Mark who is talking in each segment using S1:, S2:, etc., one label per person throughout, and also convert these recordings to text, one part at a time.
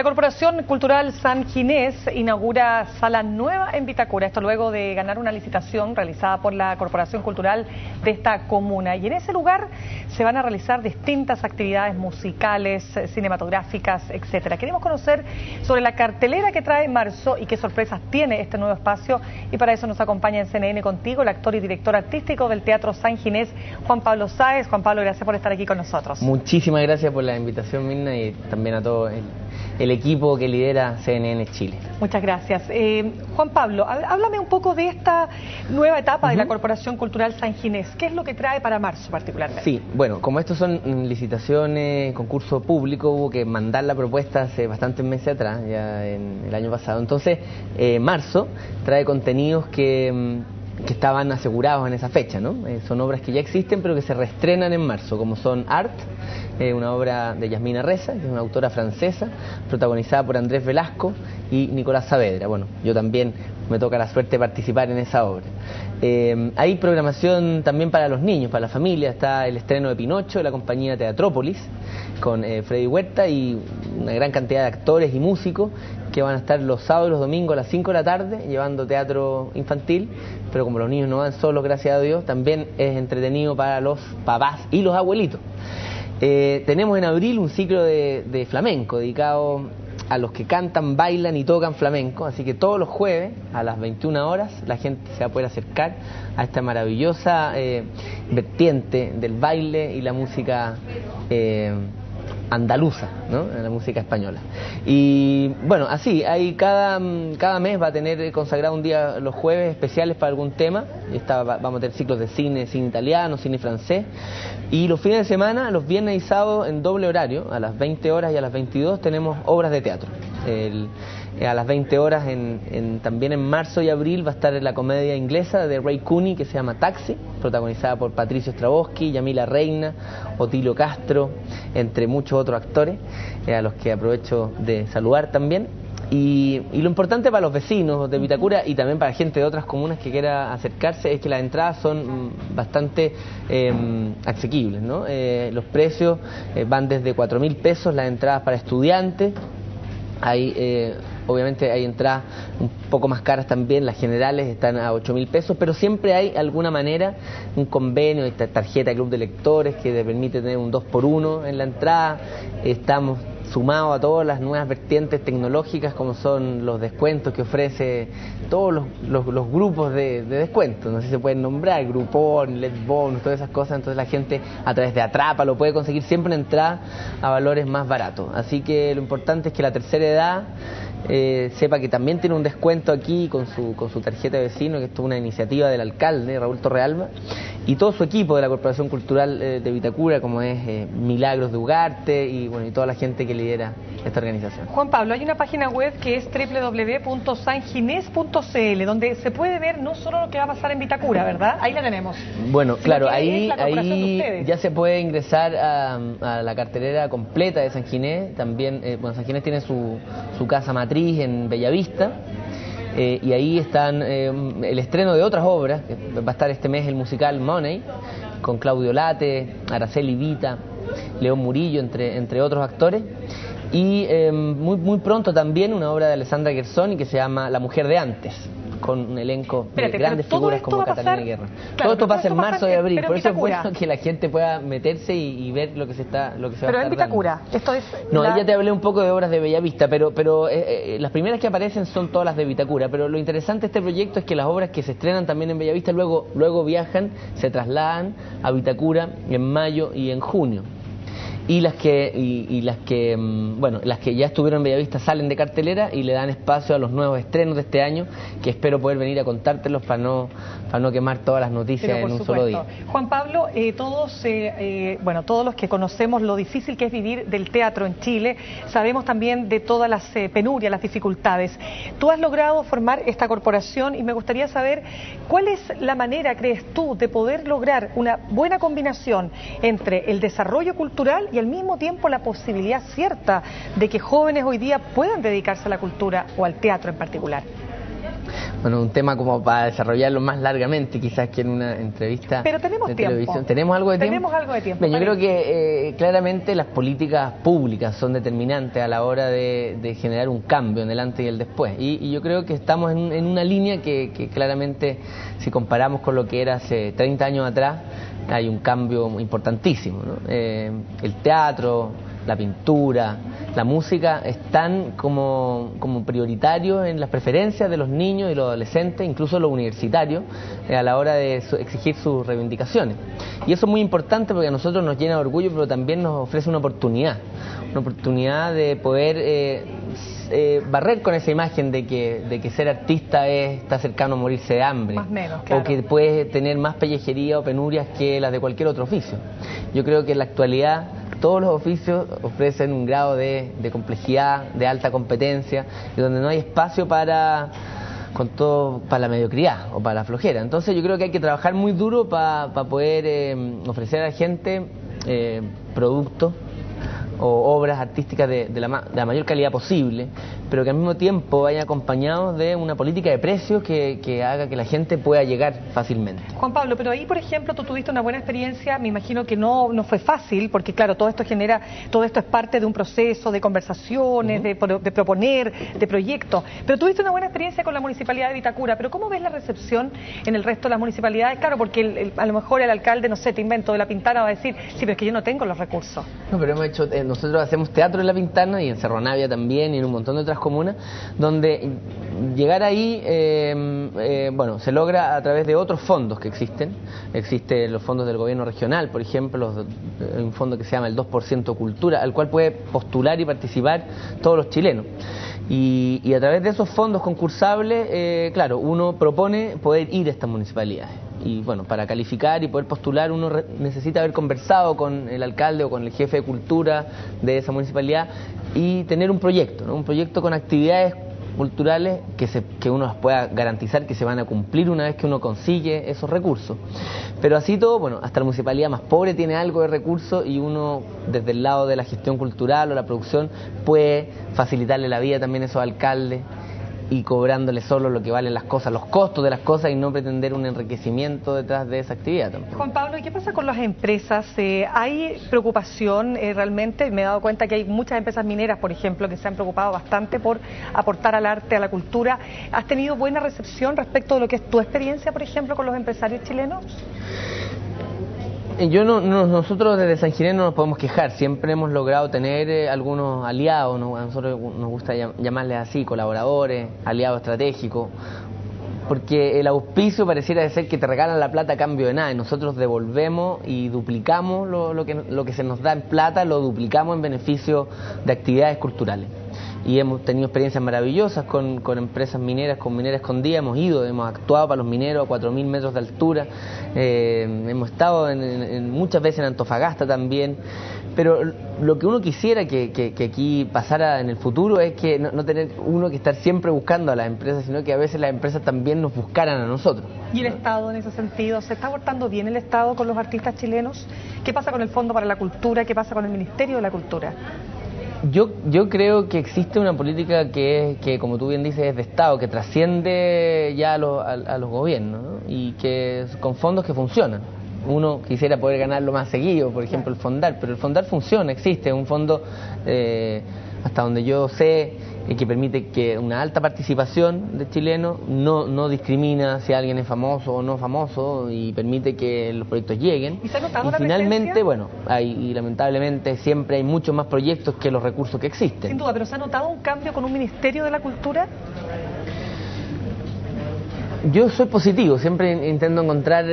S1: La Corporación Cultural San Ginés inaugura sala nueva en Vitacura, esto luego de ganar una licitación realizada por la Corporación Cultural de esta comuna. Y en ese lugar se van a realizar distintas actividades musicales, cinematográficas, etcétera. Queremos conocer sobre la cartelera que trae marzo y qué sorpresas tiene este nuevo espacio. Y para eso nos acompaña en CNN Contigo el actor y director artístico del Teatro San Ginés, Juan Pablo Sáez. Juan Pablo, gracias por estar aquí con nosotros.
S2: Muchísimas gracias por la invitación, Mirna, y también a todo el equipo que lidera CNN Chile.
S1: Muchas gracias. Juan Pablo, háblame un poco de esta nueva etapa de la Corporación Cultural San Ginés. ¿Qué es lo que trae para marzo particularmente?
S2: Sí, bueno, como estos son licitaciones, concurso público, hubo que mandar la propuesta hace bastantes meses atrás, ya en el año pasado. Entonces, marzo trae contenidos que estaban asegurados en esa fecha, ¿no? Son obras que ya existen pero que se reestrenan en marzo, como son Art, una obra de Yasmina Reza, que es una autora francesa, protagonizada por Andrés Velasco y Nicolás Saavedra. Bueno, yo también me toca la suerte de participar en esa obra. Hay programación también para los niños, para la familia. Está el estreno de Pinocho de la compañía Teatrópolis, con Freddy Huerta y una gran cantidad de actores y músicos que van a estar los sábados y los domingos a las 5 de la tarde llevando teatro infantil, pero como los niños no van solos, gracias a Dios, también es entretenido para los papás y los abuelitos. Tenemos en abril un ciclo de flamenco dedicado a los que cantan, bailan y tocan flamenco, así que todos los jueves a las 21 horas la gente se va a poder acercar a esta maravillosa vertiente del baile y la música andaluza, ¿no? La música española. Y bueno, así, hay cada mes va a tener consagrado un día los jueves especiales para algún tema. Vamos a tener ciclos de cine italiano, cine francés. Y los fines de semana, los viernes y sábados en doble horario, a las 20 horas y a las 22 tenemos obras de teatro. A las 20 horas, también en marzo y abril, va a estar la comedia inglesa de Ray Cooney que se llama Taxi, protagonizada por Patricio Straboski, Yamila Reina, Otilio Castro, entre muchos otros actores, a los que aprovecho de saludar también. Y lo importante para los vecinos de Vitacura y también para gente de otras comunas que quiera acercarse es que las entradas son bastante asequibles, ¿no? Los precios van desde 4.000 pesos, las entradas para estudiantes. Obviamente hay entradas un poco más caras también, las generales están a 8.000 pesos, pero siempre hay alguna manera, un convenio, esta tarjeta de club de lectores que te permite tener un 2x1 en la entrada. Estamos sumados a todas las nuevas vertientes tecnológicas como son los descuentos que ofrece todos los grupos de descuentos, no sé si se pueden nombrar, Groupon, Let's Bonus, todas esas cosas. Entonces la gente a través de Atrapa lo puede conseguir siempre una entrada a valores más baratos. Así que lo importante es que la tercera edad sepa que también tiene un descuento aquí con su tarjeta de vecino, que esto es una iniciativa del alcalde Raúl Torrealba y todo su equipo de la Corporación Cultural de Vitacura, como es Milagros de Ugarte y toda la gente que lidera esta organización.
S1: Juan Pablo, hay una página web que es www.sanginés.cl, donde se puede ver no solo lo que va a pasar en Vitacura, ¿verdad? Ahí la tenemos.
S2: Bueno, claro, ahí ya se puede ingresar a la cartelera completa de San Ginés. También, San Ginés tiene su casa matriz en Bellavista. Y ahí están el estreno de otras obras, que va a estar este mes el musical Money, con Claudio Late, Araceli Vita, León Murillo, entre otros actores. Y muy pronto también una obra de Alessandra Guerzoni que se llama La mujer de antes, con un elenco de grandes figuras como Catalina Guerra.
S1: Claro,
S2: todo esto pasa en marzo y abril, por eso es
S1: Vitacura.
S2: bueno que la gente pueda meterse y ver lo que se va a estar dando.
S1: Pero en Vitacura, esto es...
S2: No, ya te hablé un poco de obras de Bellavista, pero las primeras que aparecen son todas las de Vitacura, pero lo interesante de este proyecto es que las obras que se estrenan también en Bellavista luego viajan, se trasladan a Vitacura en mayo y en junio. Y las que ya estuvieron en Bellavista salen de cartelera y le dan espacio a los nuevos estrenos de este año, que espero poder venir a contártelos para no quemar todas las noticias en un solo día.
S1: Juan Pablo, todos los que conocemos lo difícil que es vivir del teatro en Chile, sabemos también de todas las penurias, las dificultades. Tú has logrado formar esta corporación y me gustaría saber cuál es la manera, crees tú, de poder lograr una buena combinación entre el desarrollo cultural y al mismo tiempo la posibilidad cierta de que jóvenes hoy día puedan dedicarse a la cultura o al teatro en particular.
S2: Bueno, un tema como para desarrollarlo más largamente, quizás que en una entrevista.
S1: Pero tenemos
S2: de
S1: tiempo.
S2: televisión. ¿Tenemos algo de tiempo?
S1: Tenemos algo de tiempo.
S2: Bien, yo creo que claramente las políticas públicas son determinantes a la hora de generar un cambio en el antes y el después. Y yo creo que estamos en una línea que claramente, si comparamos con lo que era hace 30 años atrás, hay un cambio importantísimo, ¿no? El teatro, la pintura, la música están como prioritarios en las preferencias de los niños y los adolescentes, incluso los universitarios, a la hora de exigir sus reivindicaciones. Y eso es muy importante porque a nosotros nos llena de orgullo, pero también nos ofrece una oportunidad de poder barrer con esa imagen de que ser artista está cercano a morirse de hambre,
S1: más menos, claro.
S2: O que puedes tener más pellejería o penurias que las de cualquier otro oficio. Yo creo que en la actualidad todos los oficios ofrecen un grado de complejidad, de alta competencia, y donde no hay espacio para la mediocridad o para la flojera. Entonces yo creo que hay que trabajar muy duro para poder ofrecer a la gente productos o obras artísticas de la mayor calidad posible, pero que al mismo tiempo vayan acompañados de una política de precios que haga que la gente pueda llegar fácilmente.
S1: Juan Pablo, pero ahí, por ejemplo, tú tuviste una buena experiencia, me imagino que no fue fácil, porque claro, todo esto es parte de un proceso de conversaciones, de proponer, de proyectos, pero tuviste una buena experiencia con la Municipalidad de Vitacura, pero ¿cómo ves la recepción en el resto de las municipalidades? Claro, porque a lo mejor el alcalde, no sé, te invento, de La Pintana va a decir, sí, pero es que yo no tengo los recursos. No,
S2: pero hemos hecho, nosotros hacemos teatro en La Pintana y en Cerro Navia también y en un montón de otras comunas, donde llegar ahí, bueno, se logra a través de otros fondos que existen. Existen los fondos del gobierno regional, por ejemplo, un fondo que se llama el 2% Cultura, al cual puede postular y participar todos los chilenos. Y a través de esos fondos concursables, claro, uno propone poder ir a estas municipalidades. Y bueno, para calificar y poder postular uno necesita haber conversado con el alcalde o con el jefe de cultura de esa municipalidad y tener un proyecto, ¿no? Un proyecto con actividades culturales que uno las pueda garantizar que se van a cumplir una vez que uno consigue esos recursos. Pero así todo, bueno, hasta la municipalidad más pobre tiene algo de recursos y uno desde el lado de la gestión cultural o la producción puede facilitarle la vida también a esos alcaldes y cobrándole solo lo que valen las cosas, los costos de las cosas y no pretender un enriquecimiento detrás de esa actividad tampoco.
S1: Juan Pablo, ¿y qué pasa con las empresas? ¿Hay preocupación realmente? Me he dado cuenta que hay muchas empresas mineras, por ejemplo, que se han preocupado bastante por aportar al arte, a la cultura. ¿Has tenido buena recepción respecto de lo que es tu experiencia, por ejemplo, con los empresarios chilenos?
S2: Nosotros desde San Ginés no nos podemos quejar, siempre hemos logrado tener algunos aliados, a nosotros nos gusta llamarles así, colaboradores, aliados estratégicos, porque el auspicio pareciera de ser que te regalan la plata a cambio de nada, y nosotros devolvemos y duplicamos lo que se nos da en plata, lo duplicamos en beneficio de actividades culturales. Y hemos tenido experiencias maravillosas con empresas mineras, con Minera Escondida, hemos actuado para los mineros a 4.000 metros de altura, hemos estado muchas veces en Antofagasta también, pero lo que uno quisiera que aquí pasara en el futuro es que no tener uno que estar siempre buscando a las empresas, sino que a veces las empresas también nos buscaran a nosotros.
S1: ¿Y el Estado en ese sentido? ¿Se está portando bien el Estado con los artistas chilenos? ¿Qué pasa con el Fondo para la Cultura? ¿Qué pasa con el Ministerio de la Cultura?
S2: Yo creo que existe una política que, como tú bien dices, es de Estado, que trasciende ya a los gobiernos, ¿no? Y que con fondos que funcionan. Uno quisiera poder ganarlo más seguido, por ejemplo el Fondar, pero el Fondar funciona, existe, un fondo hasta donde yo sé que permite que una alta participación de chilenos, no discrimina si alguien es famoso o no famoso y permite que los proyectos lleguen.
S1: ¿Y se ha notado la
S2: finalmente,
S1: presencia?
S2: bueno, y lamentablemente siempre hay muchos más proyectos que los recursos que existen.
S1: Sin duda, pero ¿se ha notado un cambio con un Ministerio de la Cultura?
S2: Yo soy positivo, siempre intento encontrar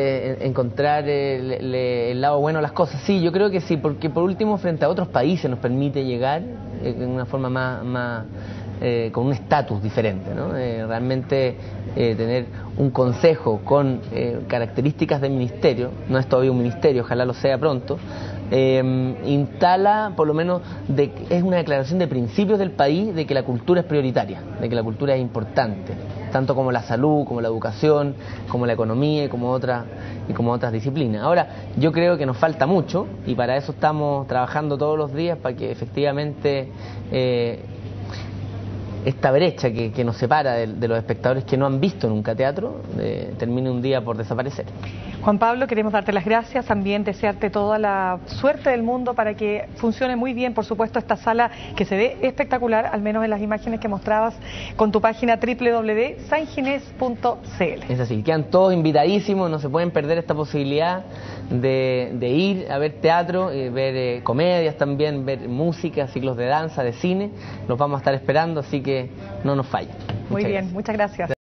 S2: el lado bueno de las cosas. Sí, yo creo que sí, porque por último frente a otros países nos permite llegar de una forma más con un estatus diferente, ¿no? Realmente tener un consejo con características de ministerio, no es todavía un ministerio, ojalá lo sea pronto, instala, por lo menos, es una declaración de principios del país de que la cultura es prioritaria, de que la cultura es importante, tanto como la salud, como la educación, como la economía y como otras disciplinas. Ahora, yo creo que nos falta mucho y para eso estamos trabajando todos los días para que efectivamente esta brecha que nos separa de los espectadores que no han visto nunca teatro termine un día por desaparecer.
S1: Juan Pablo, queremos darte las gracias, también desearte toda la suerte del mundo para que funcione muy bien, por supuesto, esta sala que se ve espectacular, al menos en las imágenes que mostrabas con tu página www.sanginés.cl.
S2: Es así, quedan todos invitadísimos, no se pueden perder esta posibilidad de ir a ver teatro, ver comedias también, ver música, ciclos de danza, de cine. Los vamos a estar esperando, así que no nos fallen.
S1: Muy bien, muchas gracias.